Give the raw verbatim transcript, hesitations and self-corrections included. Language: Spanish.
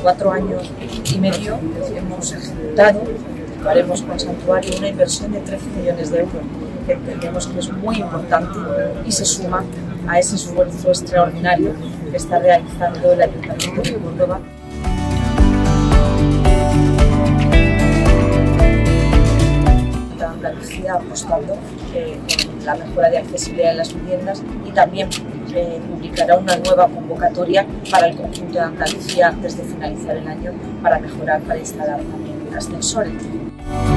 cuatro años y medio hemos ejecutado, lo haremos con Santuario, una inversión de trece millones de euros, que entendemos que es muy importante y se suma a ese esfuerzo extraordinario que está realizando el Ayuntamiento de Córdoba. Andalucía apostando eh, con la mejora de accesibilidad en las viviendas y también eh, publicará una nueva convocatoria para el conjunto de Andalucía antes de finalizar el año para mejorar, para instalar también ascensores.